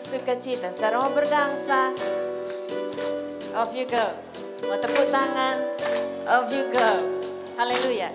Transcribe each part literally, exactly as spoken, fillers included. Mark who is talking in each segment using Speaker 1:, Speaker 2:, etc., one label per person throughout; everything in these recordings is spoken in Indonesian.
Speaker 1: sukacita. Saudara mau berdangsa, off you go. Mau tepuk tangan, off you go. Haleluya.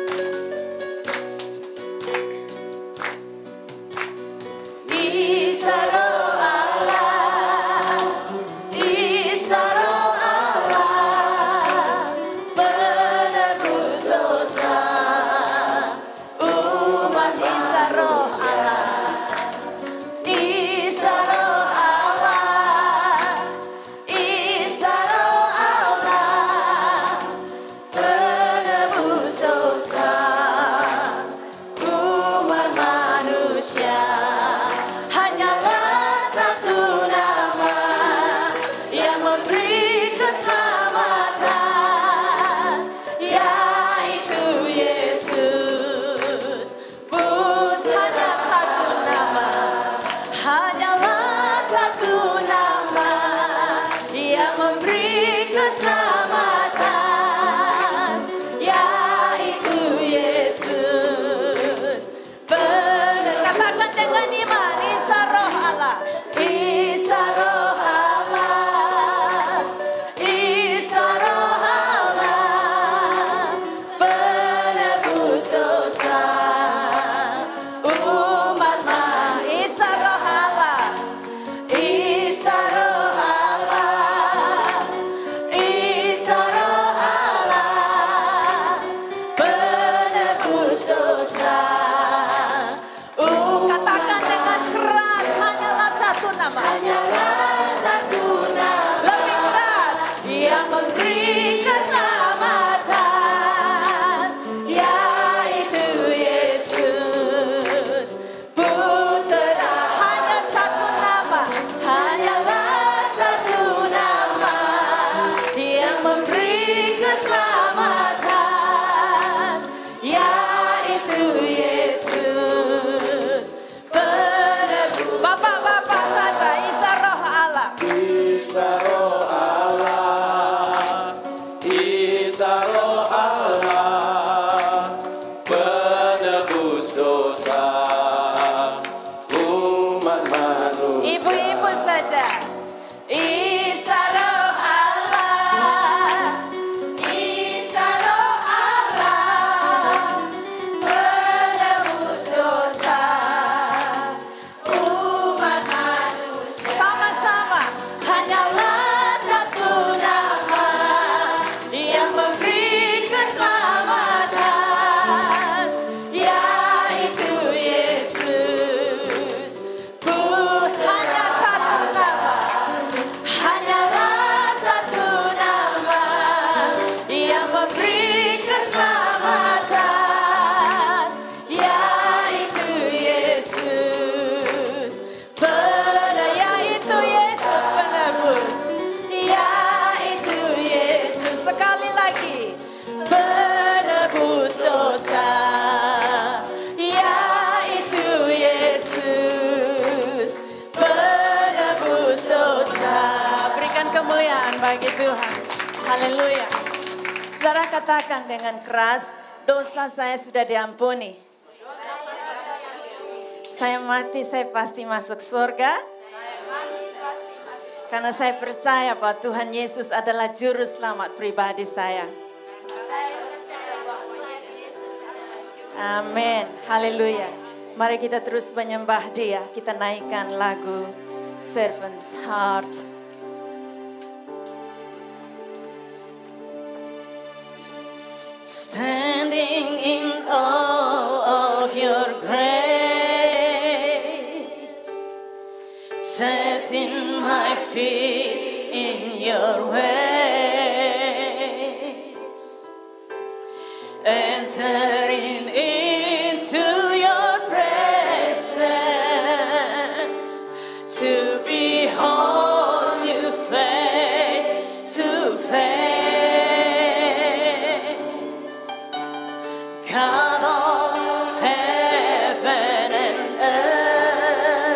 Speaker 1: Haleluya. Saudara katakan dengan keras, dosa saya sudah diampuni. Saya mati, saya pasti masuk surga. Karena saya percaya bahwa Tuhan Yesus adalah juru selamat pribadi saya. Amin. Haleluya. Mari kita terus menyembah Dia. Kita naikkan lagu Servant's Heart. Standing in awe of your grace, setting my feet in your ways, entering into your presence, to behold you face to face. God of heaven and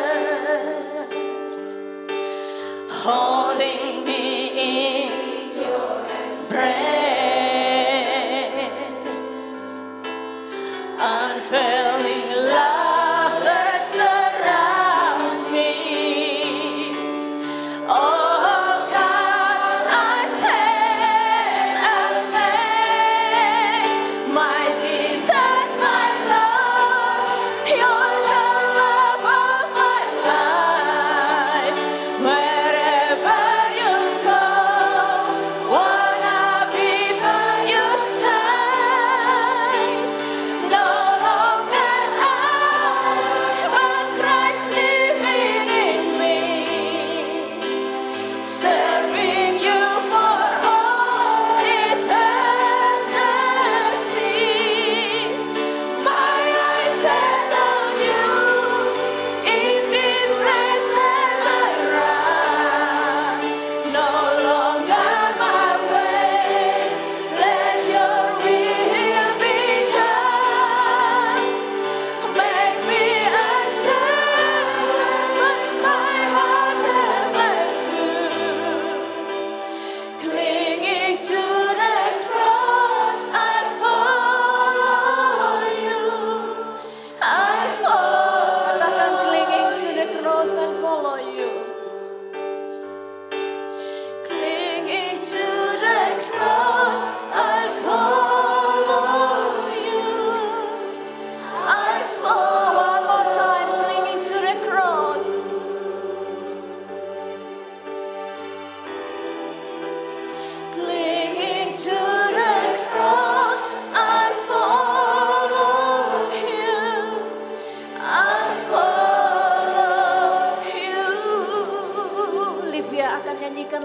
Speaker 1: earth, holding me in your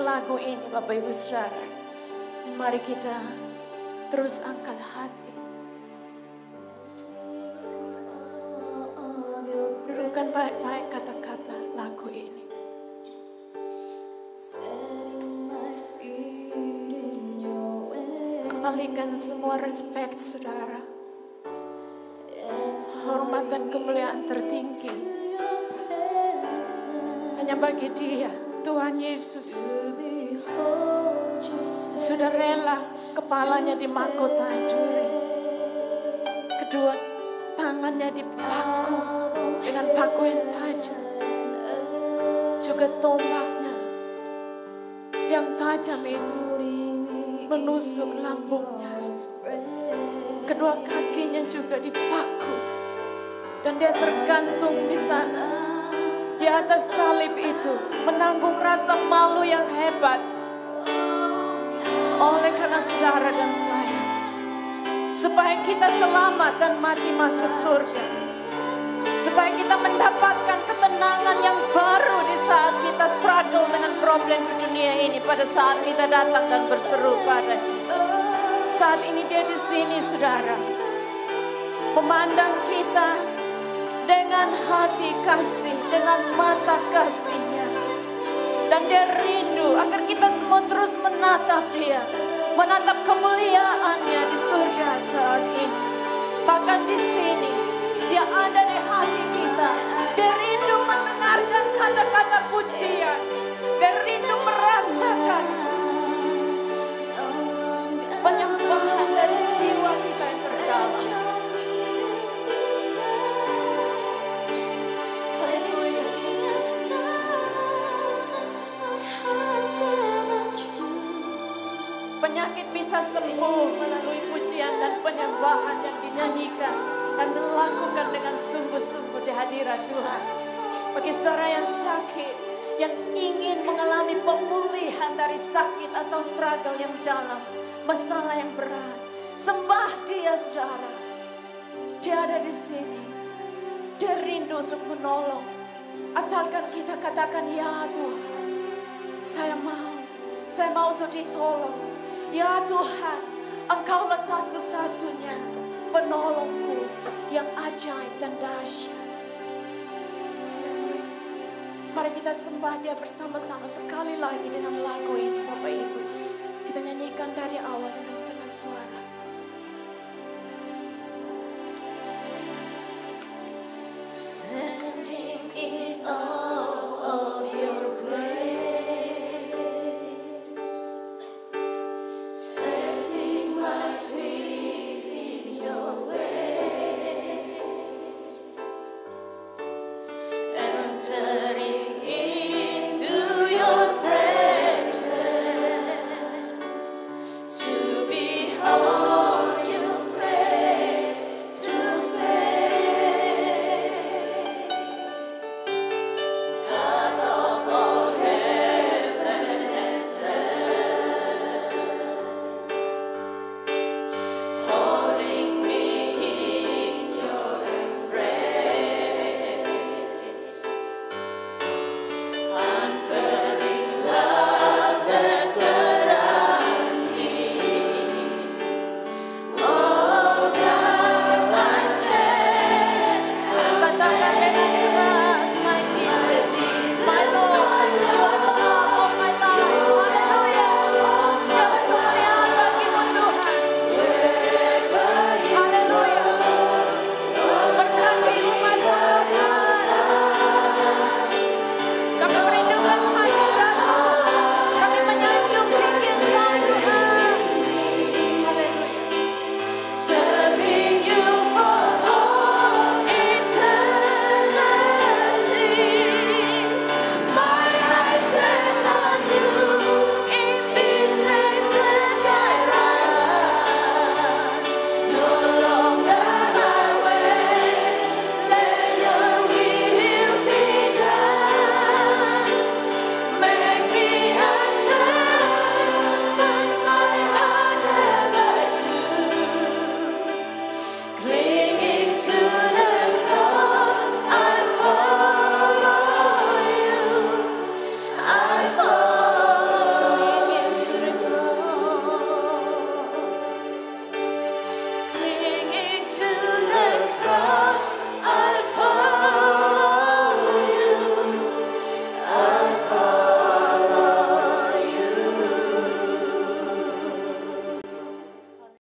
Speaker 1: lagu ini Bapak Ibu Saudara. Dan mari kita terus angkat hati. Renungkan baik-baik kata-kata lagu ini. Kembalikan semua respect saudara. Hormat dan kemuliaan tertinggi hanya bagi Dia, Tuhan Yesus. Sudah rela kepalanya dimahkota duri, kedua tangannya dipaku dengan paku yang tajam, juga tombaknya yang tajam itu menusuk lambungnya. Kedua kakinya juga dipaku dan Dia tergantung di sana. Di atas salib itu menanggung rasa malu yang hebat oleh karena saudara dan saya, supaya kita selamat dan mati masuk surga, supaya kita mendapatkan ketenangan yang baru di saat kita struggle dengan problem di dunia ini. Pada saat kita datang dan berseru pada saat ini Dia di sini saudara, memandang kita dengan hati kasih, dengan mata kasih-Nya. Dan Dia rindu agar kita semua terus menatap Dia, menatap kemuliaan-Nya di surga saat ini. Bahkan di sini Dia ada di hati kita. Dia rindu mendengarkan kata-kata pujian. Dia rindu merasakan penyembahan dari jiwa kita yang terdalam. Penyakit bisa sembuh melalui pujian dan penyembahan yang dinyanyikan dan dilakukan dengan sungguh-sungguh di hadirat Tuhan. Bagi saudara yang sakit, yang ingin mengalami pemulihan dari sakit atau struggle yang dalam, masalah yang berat, sembah Dia saudara. Dia ada di sini. Dia rindu untuk menolong. Asalkan kita katakan, ya Tuhan, saya mau, saya mau untuk ditolong. Ya Tuhan, Engkaulah satu-satunya penolongku yang ajaib dan dahsyat. Mari kita sembah Dia bersama-sama sekali lagi dengan lagu ini Bapak Ibu. Kita nyanyikan dari awal dengan setengah suara.